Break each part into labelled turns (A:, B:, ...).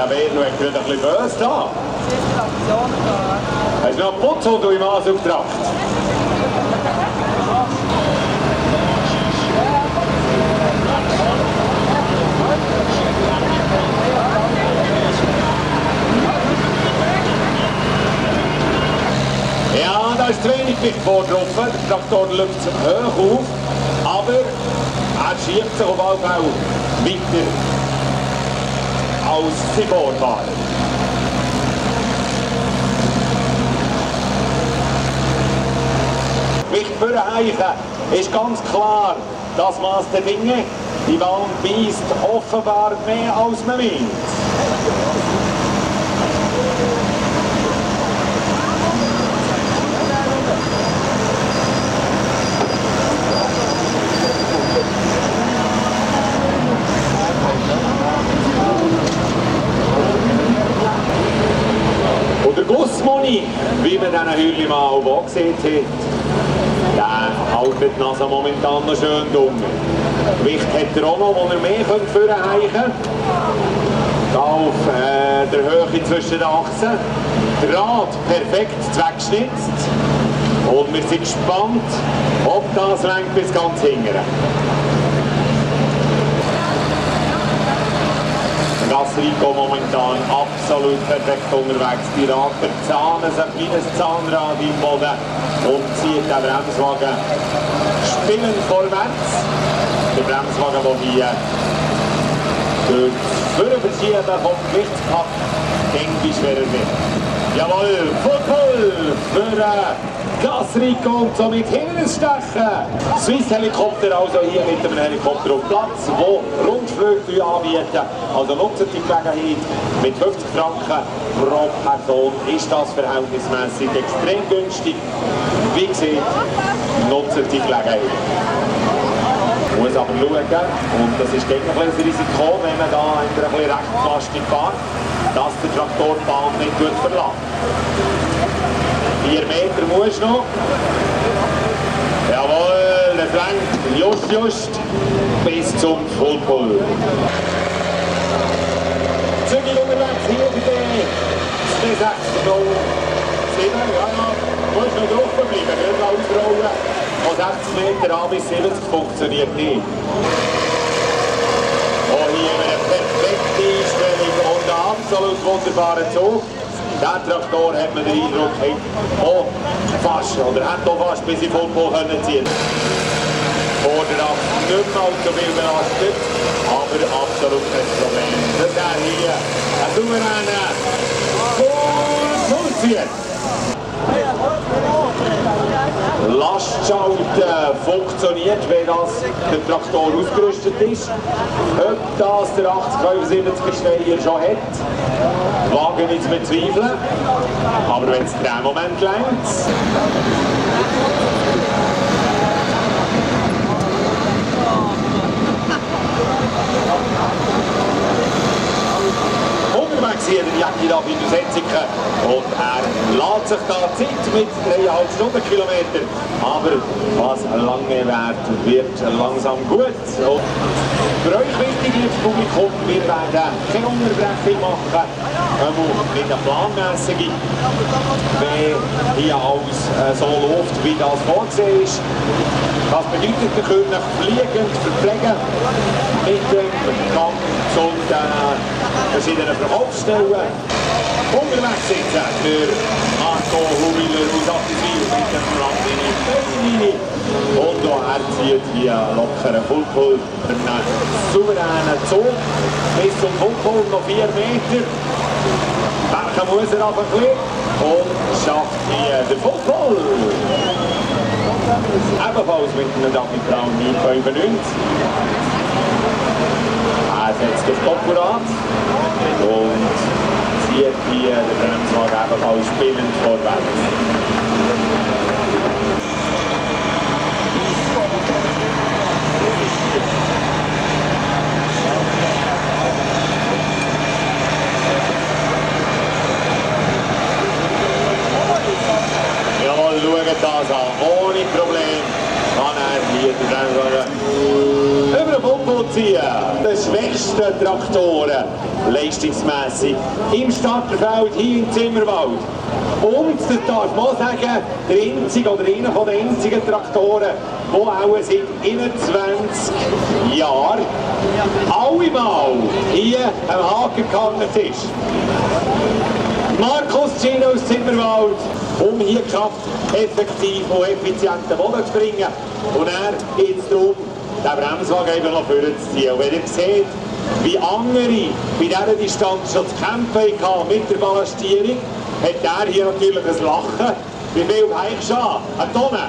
A: der Werner hat gerade ein bisschen böse da. Hast du noch einen Putz, den du im Ansuchtracht? Ja, da ist zu wenig Gewicht vorgetroffen. Der Traktor läuft hoch auf, aber er schiebt sich auf alle Fälle weiter als sie Vorfahrer. Gewicht für den Heichen ist ganz klar das Maß der Dinge. Die Wand beißt offenbar mehr als man meint. Und der Gussmoni, wie man diesen Hülle auch gesehen hat, der hält die Nase momentan noch schön dumm. Gewicht hat er auch noch, wo er mehr vorheichen könnte. Da auf der Höhe zwischen den Achsen. Draht perfekt weggeschnitzt. Und wir sind gespannt, ob das reicht bis ganz hinten. Gasrico momentan absolut perfekt unterwegs. Die Rater zahnen sich wie ein Zahnrad im Boden und zieht den Bremswagen spielend vorwärts. Der Bremswagen, der hier durch das Verschieben vom Gewichtspack denke schwerer wird. Jawohl, voll für Gasrico und somit Hinterstechen. Swiss Helikopter also hier mit einem Helikopter auf Platz, wo Rundflüge anbieten. Also nutzt die Gelegenheit. Mit 50 Franken pro Person ist das verhältnismäßig extrem günstig. Wie gesagt, nutzt die Gelegenheit. Man muss aber schauen, und das ist ein Risiko, wenn man da ein bisschen rechtlastig fährt, dass der Traktorbahn nicht gut verlässt. 4 Meter muss noch. Jawohl, das reicht just bis zum Fullpull. Zügig unterwegs hier bei der 607. Ja, du musst noch drauf bleiben, nicht ausrollen. Von 60 Meter an bis 70 funktioniert nicht. Oh, hier eine perfekte Einstellung und einen absolut wunderbaren Zug. Der Traktor hat man den Eindruck, hat auch fast bis in Vollpull ziehen können. Vorderachs nicht mehr allzu viel belastet, aber absolut kein Problem. Das ist hier ein souveräner Vollpullzieher. Lastschalten funktioniert, wenn das der Traktor ausgerüstet ist. Ob das der 8075 Steiger schon hat, wage ich zu bezweifeln. Aber wenn es den Moment lenkt. Unterwegs hier der Jacki da bei der Setziken und er lässt sich da Zeit mit 3,5 Stundenkilometer. Aber was lange wird langsam gut. Und für euch wichtig, liebes Publikum, wir werden keine Unterbrechung machen, nicht eine planmäßige, wenn hier alles so läuft, wie das vorgesehen ist. Das bedeutet, wir können fliegend verpflegen mit dem Gang und verschiedenen Verkaufsstellen. Unterwegs sind für Marco Hubiler aus Attiswil mit dem Landini Bellini. Und er zieht hier lockeren Fullpull für einen souveränen Zug. Bis zum Fullpull noch 4 Meter. Bergen muss er aber ein bisschen und schafft hier den Fullpull. Ebenfalls mit einem David Brown 995. Er setzt das Koppurat und zieht hier den Bremswagen ebenfalls spielend vorwärts. Jawohl, schaut das an, ohne Problem kann er hier den Bremswagen über den Fullpull ziehen. Der schwächste Traktoren, leistungsmässig, im Starterfeld hier im Zimmerwald. Und das darf man sagen, der einzige oder einer von den einzigen Traktoren, der auch seit 21 Jahren allemal hier am Haken gehandelt ist. Markus Gino aus Zimmerwald, um hier krafteffektiv und effizient den Boden zu bringen. Und er geht es darum, den Bremswagen eben noch vorzuziehen. Und wenn ihr seht, wie andere bei dieser Distanz schon zu kämpfen hatten mit der Ballastierung, hat er hier natürlich ein Lachen. Wie viel heimst du an? Eine Tonne.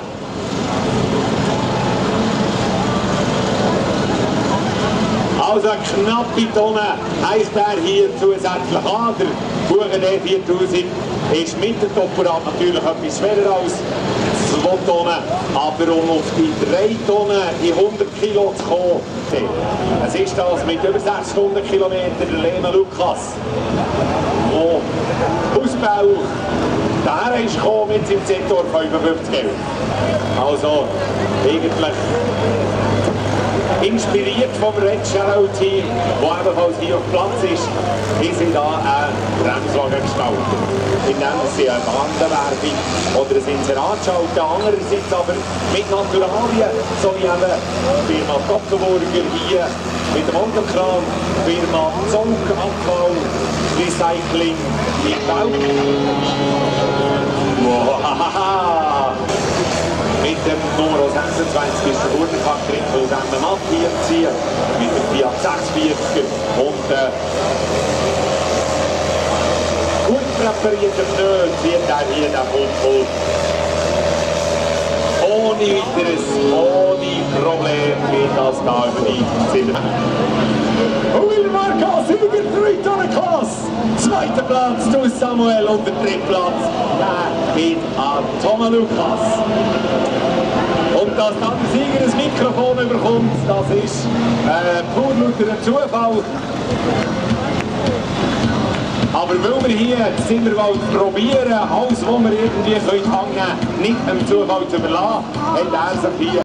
A: Also eine knappe Tonne heisst er hier zusätzlich an. Der Buchen D4000 ist mit dem Topperrad natürlich etwas schwerer als 2 Tonnen, aber um auf die 3 Tonnen in 100 Kilo zu kommen, es ist das mit über 600 Kilometern der Lena Lukas, der Ausbau daher ist gekommen mit seinem Zetor 55. Also eigentlich inspiriert vom Red Shadow Team, das ebenfalls hier auf Platz ist, haben sie da einen Bremswagen gestaltet. Indem sie eine Bandenwerbung oder ein Inserat schalten, andererseits aber mit Naturalien, so wie eben die Firma Toppenburger hier mit dem Autokran, die Firma Zonk Abfall Recycling in Bau. Mit dem Nummer 26 ist der Urdenfaktor in dem Matt hier ziehen, mit dem Fiat 640 und gut präparierter Pneu zieht er hier den Pult ohne weiteres, ohne Problem geht das da über die Zimmer. Will Marcos, Sieger 3 Tonnen Klasse, 2. Platz durch Samuel und der 3. Platz geht an Thomas Lukas. Und dass dann der Sieger das Mikrofon überkommt, das ist pur lauter Zufall. Aber weil wir hier in Zimmerwald probieren, alles, was wir irgendwie hängen können, nicht dem Zufall zu überlassen, hat er sich hier